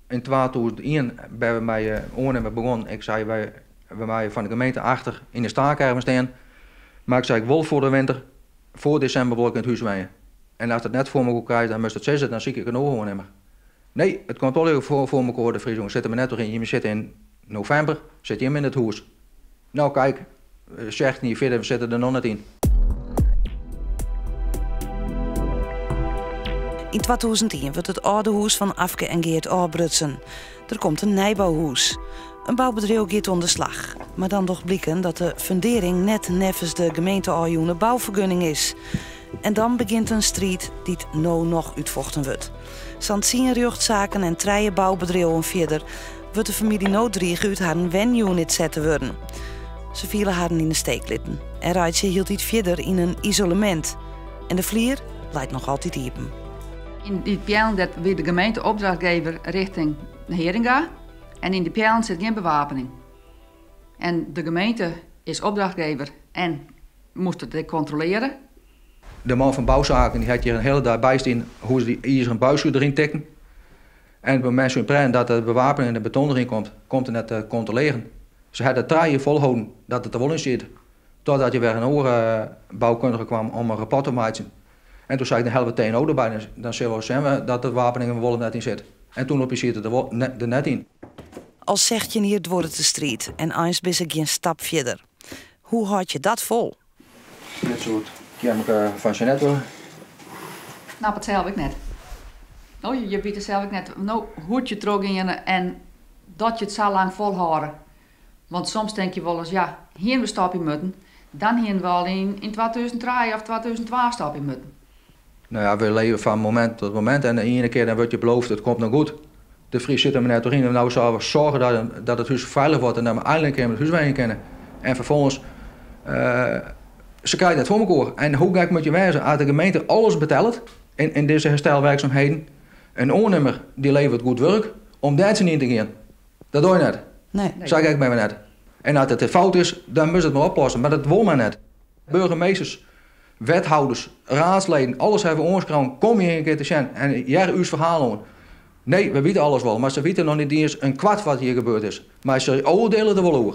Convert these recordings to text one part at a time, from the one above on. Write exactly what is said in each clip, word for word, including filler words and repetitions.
in tweeduizend één ben we met uh, ondernemen begonnen. Ik zei wij, bij mij van de gemeente achter in de staakerven staan. Maar ik zei ik wil voor de winter, voor december wil ik in het huis wonen. En als het net voor me goed krijgt, dan moest het zes, dan zie ik een ondernemer. Nee, het komt wel even voor, voor me hoor, de Fries jongens zitten me net doorheen. Je zit in november, zit je hem in het huis. Nou kijk, zegt niet verder, we zitten er nog net in. In tweeduizend één wordt het oude huis van Afke en Geert afbrutsen. Er komt een nijbouwhuis. Een bouwbedrijf gaat onder de slag. Maar dan toch blijken dat de fundering net nevens de gemeente Ajoene bouwvergunning is. En dan begint een strijd die het nou nog uitvochten wordt. Zand zien rechtszaken en treien bouwbedrijven verder wordt de familie Noodrieg uit haar wen-unit zetten worden. Ze vielen haar in de steek litten. En Rijtje hield iets verder in een isolement. En de vlier leidt nog altijd diepen. In die pijlen dat weer de gemeente opdrachtgever richting Heringa. En in die pijlen zit geen bewapening. En de gemeente is opdrachtgever en moest het controleren. De man van bouwzaken die had hier een hele dag bijstaan hoe ze die ijzeren buisje erin tikken. En bij mensen in dat de bewapening en de beton erin komt, komt er net te controleren. Ze hadden draaien volhouden dat het er wel in zit. Totdat je weer een andere bouwkundige kwam om een rapport te maken. En toen zei ik de helft meteen ook erbij, dan zullen we zeggen dat de wapening er wel net in zit. En toen op je zit er net, er net in. Als zegt je hier het wordt de strijd en eens ben ik geen stap verder. Hoe houd je dat vol? Dit soort chemica van Jeanette hoor. Nou, dat zelf ik net. Nou, je, je biedt het zelf ik net. Nou, hoe je trok in je en dat je het zo lang volhouden. Want soms denk je wel eens, ja, hier we stappen moeten. Dan hier wel in, in tweeduizend drie of tweeduizend twee stappen moeten. Nou ja, we leven van moment tot moment en de ene keer dan wordt je beloofd, het komt nog goed. De Fries zit er maar net doorheen en nou zouden we zorgen dat, dat het huis veilig wordt en dat we eindelijk het huis weer kennen. En vervolgens, uh, ze krijgen het voor elkaar. En hoe ga ik met je wijzen? Als de gemeente alles betelt in, in deze herstelwerkzaamheden, een oornemer die levert goed werk, om dat ze niet te gaan. Dat doe je net. Nee. Zeg ik bij me net. En als het fout is, dan moet het maar oplossen. Maar dat wil maar net. Burgemeesters, wethouders, raadsleden, alles hebben oorskroon. Kom je een keer te zien en jij uw verhaal horen. Nee, we weten alles wel, maar ze weten nog niet eens een kwart wat hier gebeurd is. Maar ze oordelen er wel over.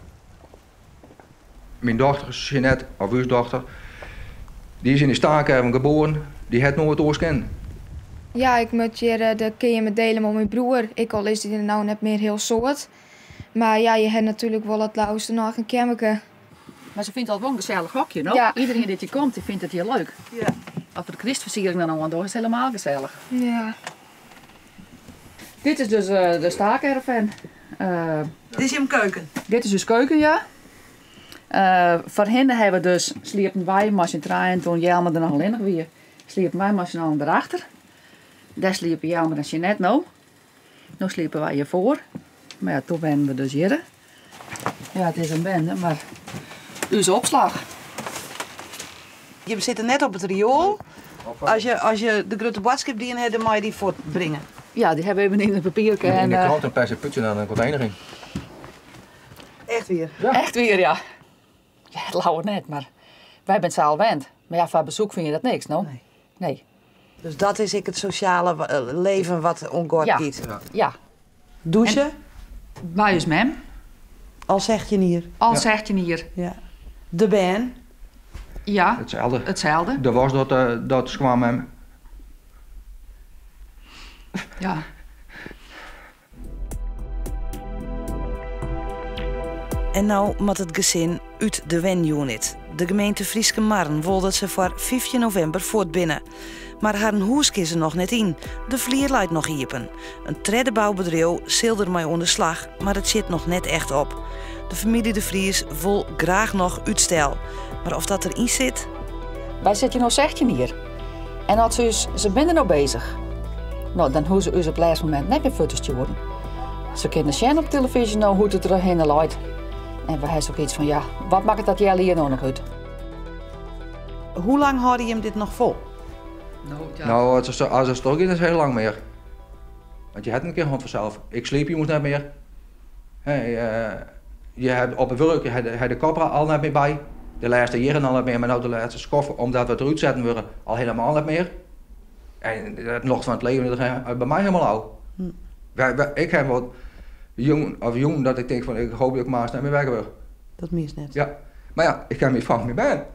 Mijn dochter, Jeanette, of uw dochter, die is in de staakerven geboren, die heeft nooit oors kennen. Ja, ik moet hier de keer met delen met mijn broer. Ik al is die er nou net meer heel soort. Maar ja, je hebt natuurlijk wel het lauwste nog een kemmeke. Maar ze vindt het wel een gezellig hokje, no? Ja. Iedereen die hier komt, die vindt het hier leuk. Ja. Of de Christversiering dan aan door is helemaal gezellig. Ja. Dit is dus uh, de staakerven. Uh, Dit is je keuken. dit is dus keuken, ja. Uh, voor hen hebben we dus sliepen wij machine draaien toen Jelmer er nog alleen nog weer. Sliepen wij machine al erachter. Daar sliepen Jelmer en Jeanette nou. Nu sliepen wij hiervoor. Maar ja, toen ben we dus hier. Ja, het is een bende, maar uw opslag. Je zit net op het riool. Als je, als je de grote boodschap die in hebt, dan moet je die voortbrengen. Ja, die hebben we even in het papiertje. In de en, krant een perse putje naar een container in. Echt weer. Ja. Echt weer, ja. Ja, het lauwe net, maar wij zijn zaal wend. Maar ja, voor bezoek vind je dat niks, no? Nee. Nee. Dus dat is ik het sociale uh, leven wat ongoord Ja. giet. Ja. Ja. Douchen, Bij is mem. al zeg je hier. Al Ja. zegt je hier. Ja. De ben. Ja, Hetzelfde. hetzelfde. Dat was dat, uh, dat kwam hem. Ja. En nou met het gezin uit de wen-unit. De gemeente Frieske Marren wil dat ze voor vijftien november voortbinnen. Maar haar huis is er nog net in. De vlier leidt nog iepen. Een tredde bouwbedrijf zeelt er mee onder slag, maar het zit nog net echt op. De familie De Vries wil graag nog uitstel. Maar of dat erin zit? Wij zitten nou zegt je hier. En als ze, ze zijn er nou bezig. Nou, dan hoeven ze ons op het laatste moment net meer foto's te worden. Ze kunnen zien op televisie nou hoe het erheen leidt. En we hebben ook iets van, ja, wat maakt het dat jij hier nou nog uit? Hoe lang houden je hem dit nog vol? Nou, ja. Nou, als het, als het toch is, is het heel lang meer. Want je hebt een keer gewoon vanzelf. Ik sliep je moet net meer. Hey, uh, je hebt op het werk, je hebt, je hebt de kopra al net meer bij. De laatste jaren al net meer, maar nou de laatste skoffen, omdat we het eruit zetten willen, al helemaal net meer. En het nog van het leven dat bij mij helemaal oud. Hm. Wij, wij, ik heb wat jong, of jong dat ik denk van ik hoop dat ik maar snel meer weg wil. Dat mis net. Ja, maar ja, ik heb niet vang meer bij.